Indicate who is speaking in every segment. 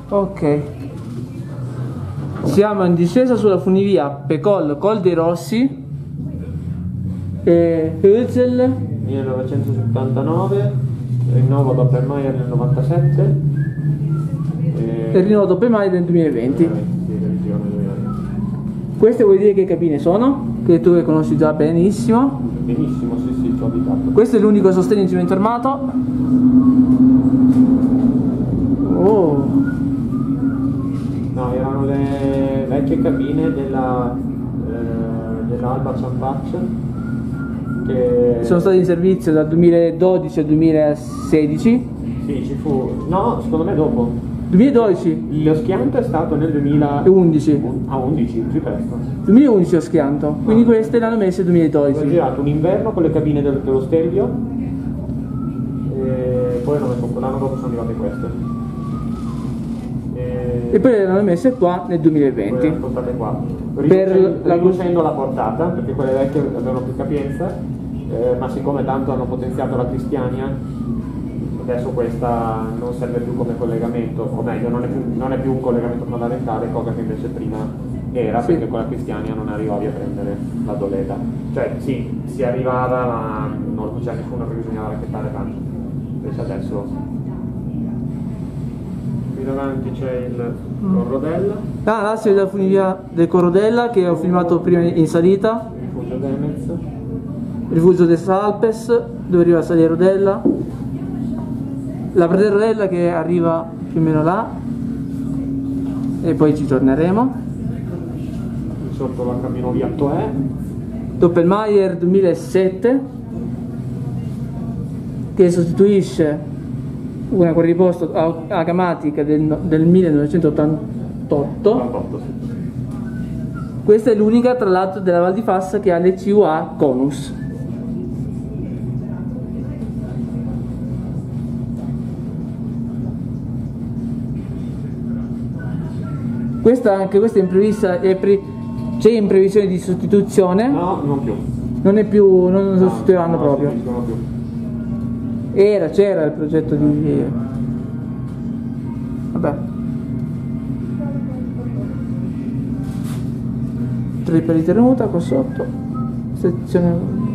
Speaker 1: Ok. Siamo in discesa sulla funivia Pecol Col dei Rossi e Hölzel
Speaker 2: 1979, rinnovo Doppelmayr nel 97
Speaker 1: e rinnovo Doppelmayr nel 2020. Queste vuol dire che cabine sono? Che tu le conosci già benissimo.
Speaker 2: Benissimo, sì, ci ho abitato.
Speaker 1: Questo è l'unico sostegno in cemento armato. Oh.
Speaker 2: No, erano le vecchie cabine dell'Alba Ciampaccia che
Speaker 1: Sono stati in servizio dal 2012 al 2016.
Speaker 2: sì, ci fu. No, secondo me dopo.
Speaker 1: 2012?
Speaker 2: Lo schianto è stato nel 2011.
Speaker 1: 11.
Speaker 2: Ah, 11, più presto.
Speaker 1: 2011 ho schianto, quindi queste le hanno messe nel
Speaker 2: Ho
Speaker 1: 2012.
Speaker 2: girato un inverno con le cabine dello Stelvio e poi l'anno dopo sono arrivate queste.
Speaker 1: E poi le hanno messe qua nel 2020.
Speaker 2: Poi le portate qua.
Speaker 1: Per
Speaker 2: Riducendo la portata, perché quelle vecchie avevano più capienza, ma siccome tanto hanno potenziato la Cristiania, adesso questa non serve più come collegamento, o meglio, non è più un collegamento fondamentale, cosa che invece prima era,
Speaker 1: Sì.
Speaker 2: perché con la Cristiania non arrivavi a prendere la doleta. Cioè sì, si arrivava, ma non c'era nessuno che bisognava racchettare tanto. Invece adesso qui davanti c'è il Corrodella,
Speaker 1: Ah, là si vede la funivia del Corrodella che ho filmato prima in salita,
Speaker 2: il rifugio Demez,
Speaker 1: rifugio des Alpes dove arriva la Salia Rodella, la Prede Rodella che arriva più o meno là e poi ci torneremo.
Speaker 2: sotto la Caminovia Toè,
Speaker 1: Doppelmayr 2007 che sostituisce una quadriposto agamatica del 1988.
Speaker 2: 48, sì.
Speaker 1: Questa è l'unica tra l'altro della Val di Fassa che ha le CUA Conus. Anche questa è in prevista, c'è in previsione di sostituzione.
Speaker 2: No, non più.
Speaker 1: Non è più, non lo sostituiranno
Speaker 2: no,
Speaker 1: proprio.
Speaker 2: Non più.
Speaker 1: C'era il progetto di... vabbè. Trippa ritenuta qua sotto. Sezione...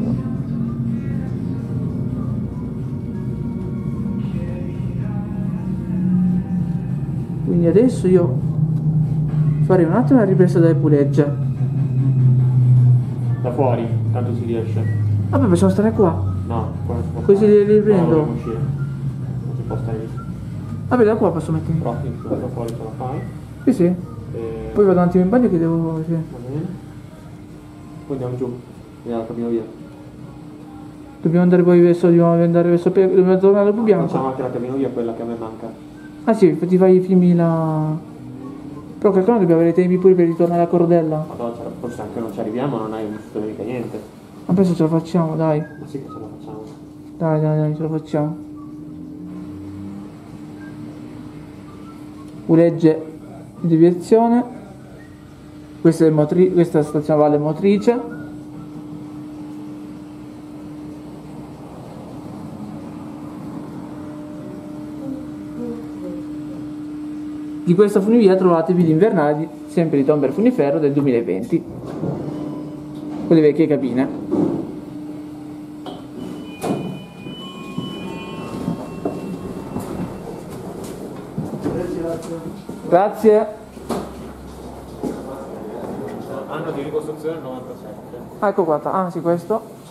Speaker 1: Quindi adesso io farei un attimo la ripresa delle pulegge.
Speaker 2: Da fuori, tanto si riesce.
Speaker 1: Vabbè, possiamo stare qua.
Speaker 2: No, qua non si può
Speaker 1: Così
Speaker 2: stare.
Speaker 1: li riprendo.
Speaker 2: No, dobbiamo uscire. Non si può stare lì.
Speaker 1: Vabbè, da qua posso mettere.
Speaker 2: Però da fuori ce la fai.
Speaker 1: Sì, sì. Poi vado un attimo in bagno che devo... sì.
Speaker 2: Va bene. Poi andiamo giù. Vediamo la Caminovia.
Speaker 1: Dobbiamo andare poi verso... dobbiamo tornare dopo bianco.
Speaker 2: Facciamo anche la Caminovia, quella che a me manca.
Speaker 1: Ah sì, ti fai i filmi la... Però calcola dobbiamo avere tempi pure per ritornare a Cordella.
Speaker 2: Madonna, forse anche non ci arriviamo, non hai visto mica niente.
Speaker 1: Ma penso ce la facciamo, dai.
Speaker 2: Ma sì che ce la facciamo.
Speaker 1: Dai, ce la facciamo. Pulegge di deviazione. Questa è questa stazione Valle Motrice. Di questa funivia trovate i video invernali sempre di Tomber Funiferro del 2020 con le vecchie cabine. Grazie.
Speaker 2: Anno di ricostruzione 97.
Speaker 1: Ecco qua, ah sì, questo